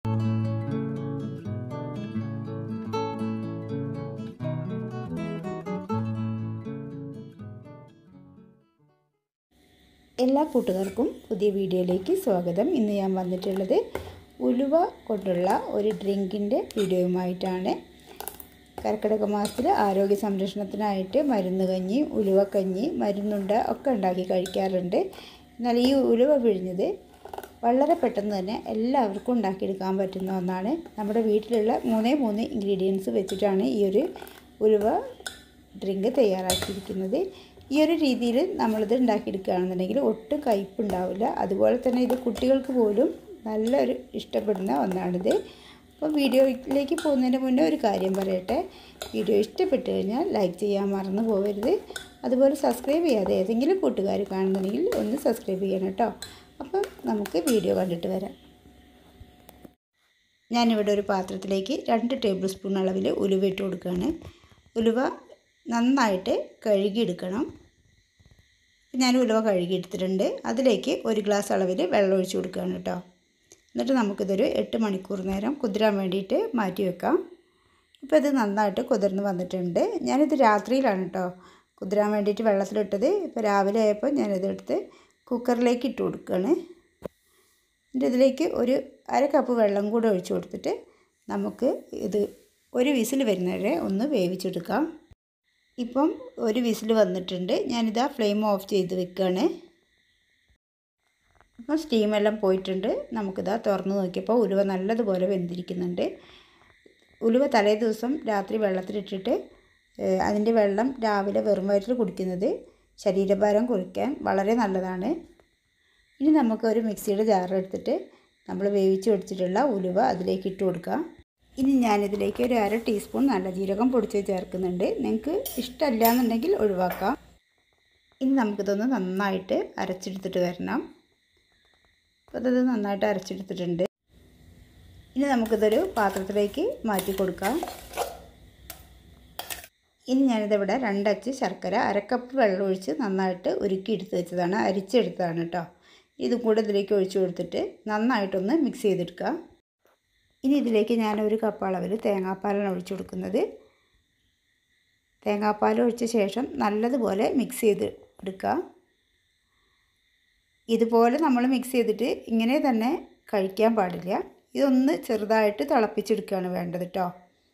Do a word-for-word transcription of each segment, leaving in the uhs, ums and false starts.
എല്ലാ കൂട്ടുകാർക്കും പുതിയ വീഡിയോയിലേക്ക് സ്വാഗതം. ഇന്ന് ഞാൻ വന്നിട്ടുള്ളത് ഉലുവ കൊണ്ടുള്ള ഒരു ഡ്രിങ്കിൻ്റെ വീഡിയോയുമായിട്ടാണ്. കർക്കിടക മാസത്തിൽ ആരോഗ്യ സംരക്ഷണത്തിനായിട്ട് മരുന്ന് കഞ്ഞി, ഉലുവക്കഞ്ഞി, മരുന്നുണ്ട ഒക്കെ ഉണ്ടാക്കി കഴിക്കാറുണ്ട്. എന്നാൽ ഈ ഉലുവ പിഴിഞ്ഞത് വളരെ പെട്ടെന്ന് തന്നെ എല്ലാവർക്കും ഉണ്ടാക്കിയെടുക്കാൻ പറ്റുന്ന ഒന്നാണ്. നമ്മുടെ വീട്ടിലുള്ള മൂന്നേ മൂന്ന് ഇൻഗ്രീഡിയൻസ് വെച്ചിട്ടാണ് ഈ ഒരു ഉലുവ ഡ്രിങ്ക് തയ്യാറാക്കിയിരിക്കുന്നത്. ഈ ഒരു രീതിയിൽ നമ്മളിത് ഉണ്ടാക്കിയെടുക്കുകയാണെന്നുണ്ടെങ്കിൽ ഒട്ടും കയ്പുണ്ടാവില്ല. അതുപോലെ തന്നെ ഇത് കുട്ടികൾക്ക് പോലും നല്ലൊരു ഇഷ്ടപ്പെടുന്ന ഒന്നാണിത്. അപ്പോൾ വീഡിയോയിലേക്ക് പോകുന്നതിന് മുന്നേ ഒരു കാര്യം പറയട്ടെ. വീഡിയോ ഇഷ്ടപ്പെട്ട് കഴിഞ്ഞാൽ ലൈക്ക് ചെയ്യാൻ മറന്നു പോകരുത്. അതുപോലെ സബ്സ്ക്രൈബ് ചെയ്യാതെ ഏതെങ്കിലും കൂട്ടുകാർ കാണുന്നുണ്ടെങ്കിൽ ഒന്ന് സബ്സ്ക്രൈബ് ചെയ്യണം കേട്ടോ. അപ്പം നമുക്ക് വീഡിയോ കണ്ടിട്ട് വരാം. ഞാനിവിടെ ഒരു പാത്രത്തിലേക്ക് രണ്ട് ടേബിൾ സ്പൂൺ അളവിൽ ഉലുവ ഇട്ട് കൊടുക്കുകയാണ്. ഉലുവ നന്നായിട്ട് കഴുകിയെടുക്കണം. ഞാൻ ഉലുവ കഴുകിയെടുത്തിട്ടുണ്ട്. അതിലേക്ക് ഒരു ഗ്ലാസ് അളവിൽ വെള്ളം ഒഴിച്ച് കൊടുക്കുകയാണ് കേട്ടോ. എന്നിട്ട് നമുക്കിതൊരു എട്ട് മണിക്കൂർ നേരം കുതിരാൻ വേണ്ടിയിട്ട് മാറ്റി വെക്കാം. ഇപ്പോൾ ഇത് നന്നായിട്ട് കുതിർന്ന് വന്നിട്ടുണ്ട്. ഞാനിത് രാത്രിയിലാണ് കേട്ടോ കുതിരാൻ വേണ്ടിയിട്ട് വെള്ളത്തിലിട്ടത്. ഇപ്പോൾ രാവിലെ ആയപ്പോൾ ഞാനിതെടുത്ത് കുക്കറിലേക്ക് ഇട്ട് കൊടുക്കുകയാണ്. എന്നിട്ട് ഇതിലേക്ക് ഒരു അര കപ്പ് വെള്ളം കൂടെ ഒഴിച്ച് കൊടുത്തിട്ട് നമുക്ക് ഇത് ഒരു വിസിൽ വരുന്നവരെ ഒന്ന് വേവിച്ചെടുക്കാം. ഇപ്പം ഒരു വിസിൽ വന്നിട്ടുണ്ട്. ഞാനിതാ ഫ്ലെയിം ഓഫ് ചെയ്ത് വെക്കുകയാണ്. അപ്പം സ്റ്റീമെല്ലാം പോയിട്ടുണ്ട്. നമുക്കിതാ തുറന്ന് നോക്കിയപ്പോൾ ഉലുവ നല്ലതുപോലെ വെന്തിരിക്കുന്നുണ്ട്. ഉലുവ തലേ ദിവസം രാത്രി വെള്ളത്തിലിട്ടിട്ട് അതിൻ്റെ വെള്ളം രാവിലെ വെറും വയറ്റിൽ കുടിക്കുന്നത് ശരീരഭാരം കുറയ്ക്കാൻ വളരെ നല്ലതാണ്. ഇനി നമുക്ക് ഒരു മിക്സിയുടെ ജാറെടുത്തിട്ട് നമ്മൾ വേവിച്ച് വെച്ചിട്ടുള്ള ഉലുവ അതിലേക്ക് ഇട്ട് കൊടുക്കാം. ഇനി ഞാനിതിലേക്ക് ഒരു അര ടീസ്പൂൺ നല്ല ജീരകം പൊടിച്ച് ചേർക്കുന്നുണ്ട്. നിങ്ങൾക്ക് ഇഷ്ടമല്ല എന്നുണ്ടെങ്കിൽ ഒഴിവാക്കാം. ഇനി നമുക്കിതൊന്ന് നന്നായിട്ട് അരച്ചെടുത്തിട്ട് വരണം. അപ്പോൾ ഇത് നന്നായിട്ട് അരച്ചെടുത്തിട്ടുണ്ട്. ഇനി നമുക്കിതൊരു പാത്രത്തിലേക്ക് മാറ്റി കൊടുക്കാം. ഇനി ഞാനിതിവിടെ രണ്ടച്ച് ശർക്കര അരക്കപ്പ് വെള്ളം ഒഴിച്ച് നന്നായിട്ട് ഉരുക്കി എടുത്ത് വെച്ചതാണ്, അരിച്ചെടുത്തതാണ് കേട്ടോ. ഇതും കൂടെ ഇതിലേക്ക് ഒഴിച്ച് കൊടുത്തിട്ട് നന്നായിട്ടൊന്ന് മിക്സ് ചെയ്തെടുക്കാം. ഇനി ഇതിലേക്ക് ഞാനൊരു കപ്പ് അളവിൽ തേങ്ങാപ്പാലാണ് ഒഴിച്ച് കൊടുക്കുന്നത്. തേങ്ങാപ്പാൽ ഒഴിച്ച ശേഷം നല്ലതുപോലെ മിക്സ് ചെയ്ത് എടുക്കുക. ഇതുപോലെ നമ്മൾ മിക്സ് ചെയ്തിട്ട് ഇങ്ങനെ തന്നെ കഴിക്കാൻ പാടില്ല. ഇതൊന്ന് ചെറുതായിട്ട് തിളപ്പിച്ചെടുക്കുകയാണ് വേണ്ടത് കേട്ടോ.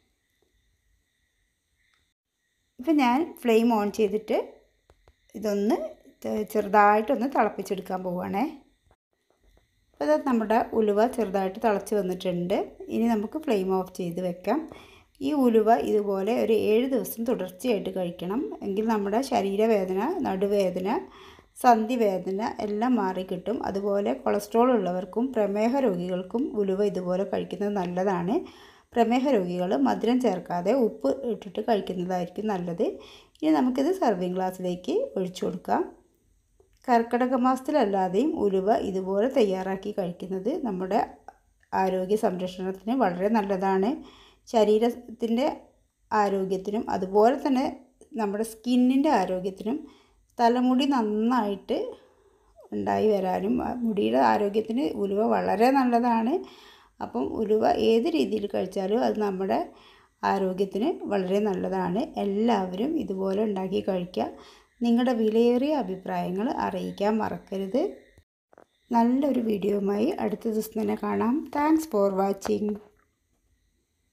ഇപ്പം ഞാൻ ഫ്ലെയിം ഓൺ ചെയ്തിട്ട് ഇതൊന്ന് ചെറുതായിട്ടൊന്ന് തിളപ്പിച്ചെടുക്കാൻ പോവുകയാണേ. അപ്പോൾ അത് നമ്മുടെ ഉലുവ ചെറുതായിട്ട് തിളച്ച് വന്നിട്ടുണ്ട്. ഇനി നമുക്ക് ഫ്ലെയിം ഓഫ് ചെയ്ത് വെക്കാം. ഈ ഉലുവ ഇതുപോലെ ഒരു ഏഴ് ദിവസം തുടർച്ചയായിട്ട് കഴിക്കണം. എങ്കിൽ നമ്മുടെ ശരീരവേദന, നടുവേദന, സന്ധിവേദന എല്ലാം മാറിക്കിട്ടും. അതുപോലെ കൊളസ്ട്രോൾ ഉള്ളവർക്കും പ്രമേഹ രോഗികൾക്കും ഉലുവ ഇതുപോലെ കഴിക്കുന്നത് നല്ലതാണ്. പ്രമേഹ രോഗികൾ മധുരം ചേർക്കാതെ ഉപ്പ് ഇട്ടിട്ട് കഴിക്കുന്നതായിരിക്കും നല്ലത്. ഇനി നമുക്കിത് സർവിങ് ഗ്ലാസ്സിലേക്ക് ഒഴിച്ചു കൊടുക്കാം. കർക്കിടക മാസത്തിലല്ലാതെയും ഉലുവ ഇതുപോലെ തയ്യാറാക്കി കഴിക്കുന്നത് നമ്മുടെ ആരോഗ്യ സംരക്ഷണത്തിന് വളരെ നല്ലതാണ്. ശരീരത്തിൻ്റെ ആരോഗ്യത്തിനും അതുപോലെ തന്നെ നമ്മുടെ സ്കിന്നിൻ്റെ ആരോഗ്യത്തിനും തലമുടി നന്നായിട്ട് ഉണ്ടായി വരാനും മുടിയുടെ ആരോഗ്യത്തിന് ഉലുവ വളരെ നല്ലതാണ്. അപ്പം ഉലുവ ഏത് രീതിയിൽ കഴിച്ചാലും അത് നമ്മുടെ ആരോഗ്യത്തിന് വളരെ നല്ലതാണ്. എല്ലാവരും ഇതുപോലെ ഉണ്ടാക്കി കഴിക്കുക. നിങ്ങളുടെ വിലയേറിയ അഭിപ്രായങ്ങൾ അറിയിക്കാൻ മറക്കരുത്. നല്ലൊരു വീഡിയോയുമായി അടുത്ത ദിവസം തന്നെ കാണാം. Thanks for watching.